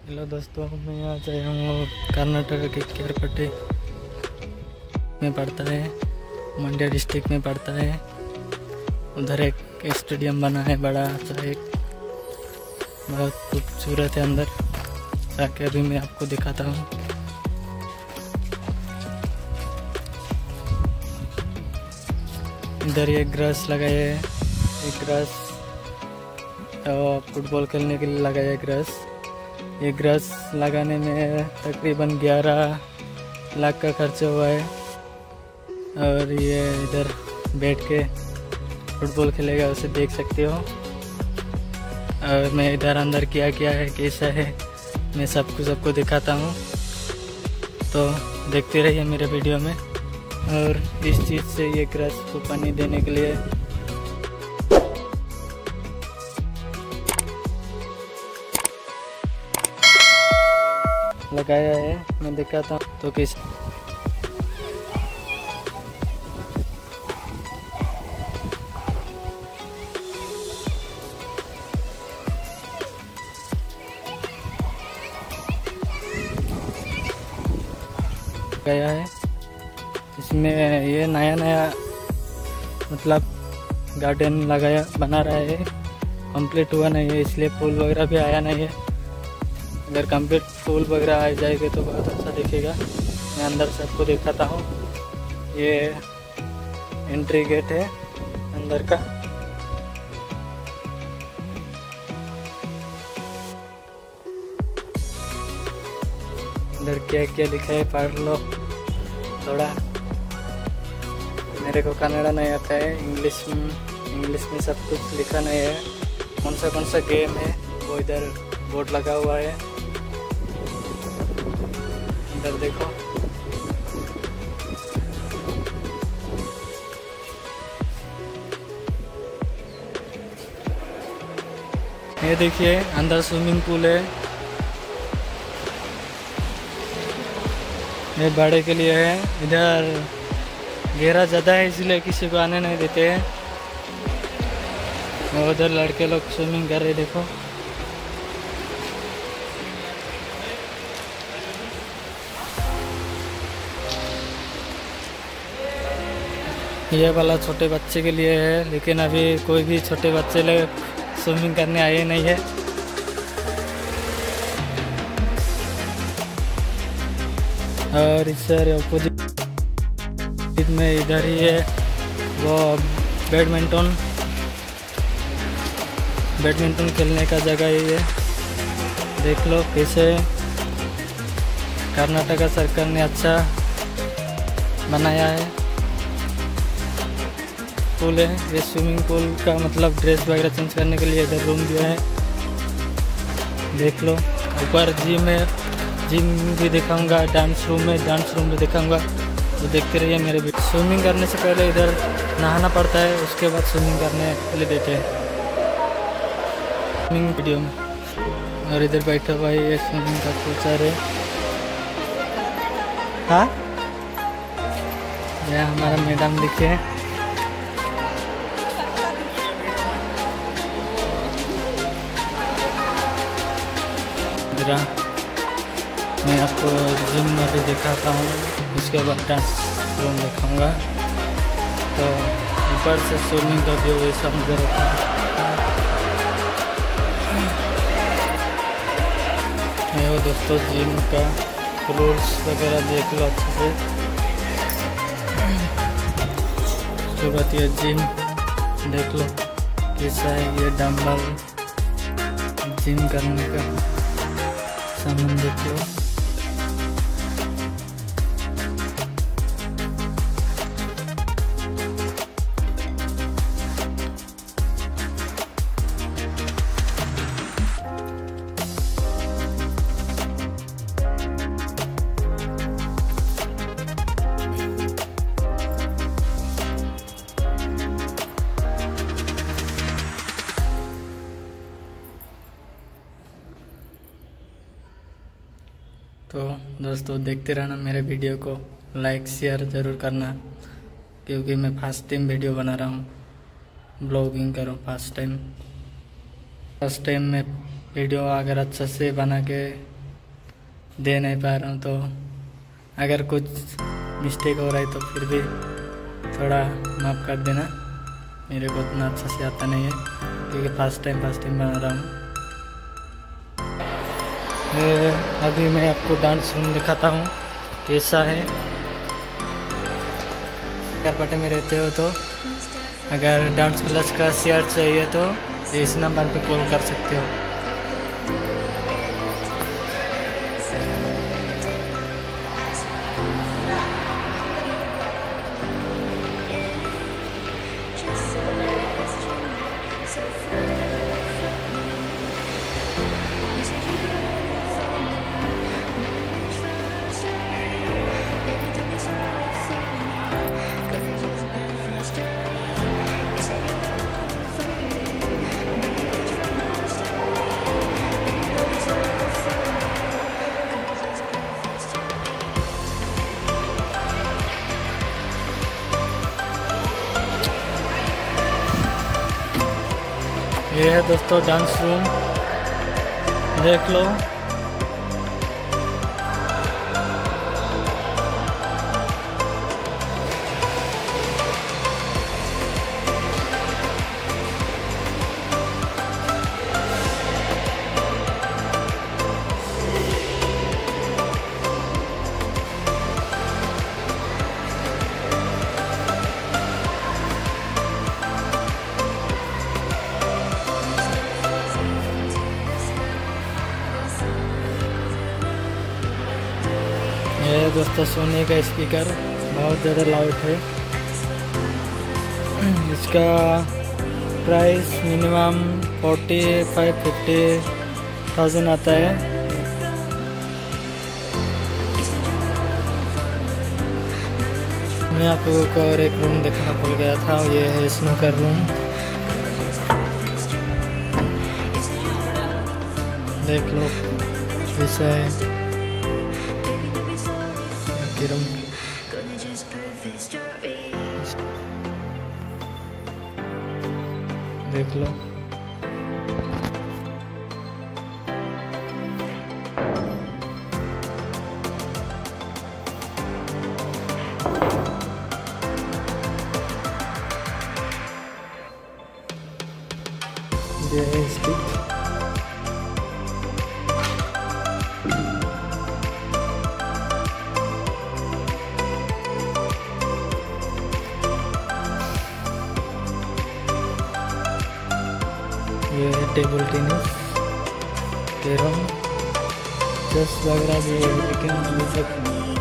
Hello दोस्तों, मैं आज आया हूँ कर्नाटक के केरपट्टी में पड़ता है, मंड्या डिस्ट्रिक्ट में पड़ता है। उधर एक स्टेडियम बना है बड़ा सा, एक बहुत खूबसूरत है। अंदर जाके अभी मैं आपको दिखाता हूँ। इधर ये ग्रास लगाया है, एक ग्रास फुटबॉल खेलने के लिए लगाया है ग्रास। ये ग्रास लगाने में तकरीबन 11 लाख का खर्चा हुआ है। और ये इधर बैठ के फुटबॉल खेलेगा, उसे देख सकते हो। और मैं इधर अंदर क्या क्या है, कैसा है, मैं सबको दिखाता हूँ। तो देखते रहिए मेरे वीडियो में। और इस चीज़ से ये ग्रास को पानी देने के लिए लगाया है, मैं दिखाता हूँ। तो किस गया है, इसमें ये नया मतलब गार्डन लगाया बना रहा है, कंप्लीट हुआ नहीं है, इसलिए फूल वगैरह भी आया नहीं है। अगर कंप्लीट फूल वगैरह आ जाएगा तो बहुत अच्छा दिखेगा। मैं अंदर से आपको दिखाता हूँ। ये एंट्री गेट है अंदर का। अंदर क्या क्या लिखा है पढ़ लो थोड़ा। मेरे को कन्नड़ा नहीं आता है, इंग्लिश में सब कुछ लिखा नहीं है। कौन सा गेम है वो इधर बोर्ड लगा हुआ है। इधर देखो, ये देखिए अंदर स्विमिंग पूल है। ये बड़े के लिए है। इधर गहरा ज़्यादा है, इसलिए किसी को आने नहीं देते हैं। उधर लड़के लोग स्विमिंग कर रहे, देखो। ये वाला छोटे बच्चे के लिए है, लेकिन अभी कोई भी छोटे बच्चे लोग स्विमिंग करने आए नहीं है। और इस अपोजिट में इधर ही है वो बैडमिंटन खेलने का जगह ही है। देख लो कैसे कर्नाटक सरकार ने अच्छा बनाया है। पूल है, ये स्विमिंग पूल का मतलब ड्रेस वगैरह चेंज करने के लिए इधर रूम दिया है। देख लो ऊपर जिम भी दिखाऊंगा, डांस रूम भी दिखाऊंगा। तो देखते रहिए मेरे वीडियो। स्विमिंग करने से पहले इधर नहाना पड़ता है, उसके बाद स्विमिंग करने के लिए देते हैं स्विमिंग वीडियो में। और इधर बैठा हुआ है ये स्विमिंग का कोचर है। हाँ, यह हमारा मैडम लिखे हैं। मैं आपको जिम में भी दिखाता हूँ, उसके बाद डांस रूम दिखाऊंगा। तो ऊपर से स्विमिंग का व्यू ऐसा नजर आता है। ये हो दोस्तों जिम का रूल्स वगैरह देख लो अच्छे से। उसके बाद ये जिम देख लो कैसा है, ये डंबल जिम करने का सामान देखो। तो दोस्तों देखते रहना मेरे वीडियो को, लाइक शेयर ज़रूर करना, क्योंकि मैं फर्स्ट टाइम वीडियो बना रहा हूँ, ब्लॉगिंग करूँ फर्स्ट टाइम में वीडियो अगर अच्छा से बना के दे नहीं पा रहा हूँ, तो अगर कुछ मिस्टेक हो रहा है तो फिर भी थोड़ा माफ़ कर देना। मेरे को उतना अच्छा से आता नहीं है क्योंकि फर्स्ट टाइम बना रहा हूँ। अभी मैं आपको डांस रूम दिखाता हूँ कैसा है। करपटे में रहते हो तो अगर डांस क्लास का शेयर चाहिए तो इस नंबर पे कॉल कर सकते हो। ये है दोस्तों डांस रूम, देख लो। ये दोस्तों सोनी का स्पीकर बहुत ज़्यादा लाउड है। इसका प्राइस मिनिमम 45-50,000 आता है। मैं आप लोगों को और एक रूम देखना भूल गया था, ये है स्नूकर रूम। देख लो कैसा है रूम। देख लो ये है स्टिक। ये है टेबल टेनिस, कैरम, चेस वगैरह भी है, लेकिन अभी तक